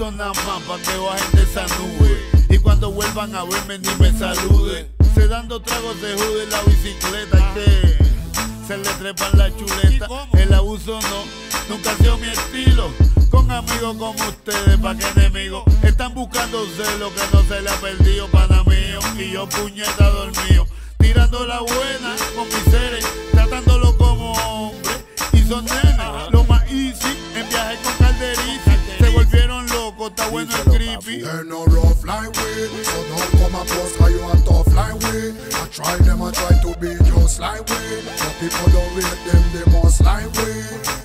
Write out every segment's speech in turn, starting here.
eso nada más pa' que bajen de esa nube. Y cuando vuelvan a verme ni me saluden. Se dando tragos de jude en la bicicleta que se le trepan la chuleta. El abuso no, nunca ha sido mi estilo. Con amigos como ustedes, pa' que enemigos están buscando lo que no se le ha perdido, pana mío. Y yo puñeta dormido, tirando la buena con mis seres, tratándolo como hombre. Y son nenes, lo más easy, en viaje con Calderici. Se volvieron locos, está bueno el creepy. They're no rough like we, so don't come across how you are tough like we. I try to be just like we, but people don't rate them, they must like we.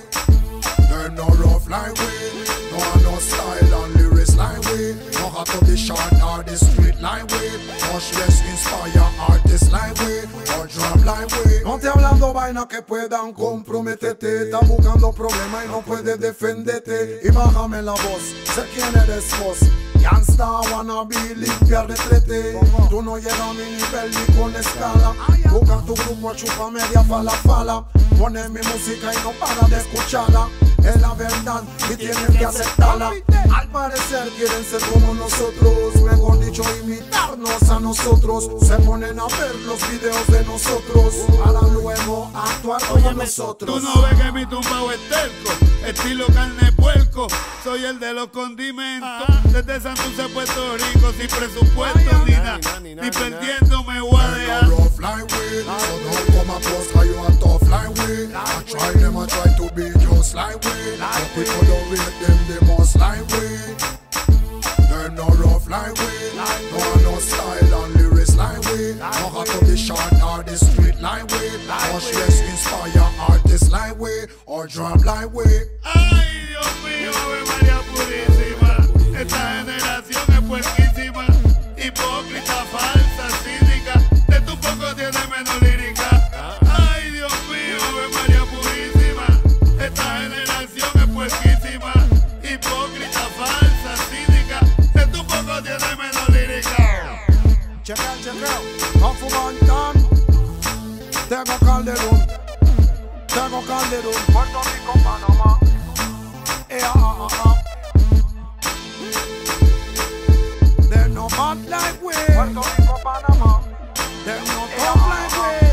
They're no rough like we, no have no style and lyrics like we. No have to be short or the street like we. Much less inspire artists like we, or drum like we. No te hablando vainas que puedan comprometerte. Estás buscando problemas y no puedes defenderte. Y bájame la voz, sé quién eres vos. Gangsta, wannabe, limpiar retrete. Tú no llegas a mi nivel ni con escala. Busca tu grupo, chupa media fala. Pones mi música y no para de escucharla. Es la verdad y tienes que aceptarla. Al parecer quieren ser como nosotros, mejor dicho imitarnos a nosotros. Se ponen a ver los videos de nosotros para luego actuar como nosotros. Tú no ves que mi tumbao es terco, estilo carne puerco. Soy el de los condimentos, desde Santurce, Puerto Rico, sin presupuesto ni nada, ni perdiendo me voy a dejar. Rough like we, so don't come across how you are tough like we. I try to be just like we, but people don't rate them, they must like we. They're no rough like we, no have no style and lyrics like we. No have to be short or the street like we. Much less inspire artists like we, or drum like we. Ay, Dios mío, Ave María Purísima. Esta generación es puerquísima, hipócrita, falsa, cínica. De tu poco tiene menos lírica. Ay, Dios mío, Ave María Purísima. Esta generación es puerquísima, hipócrita, falsa, cínica. De tu poco tiene menos lírica. Check out, Kafu Bantam. Tego Calderón, Puerto Rico, Panamá. They're no bad like we, Puerto Rico, Panamá. They're no tough like we.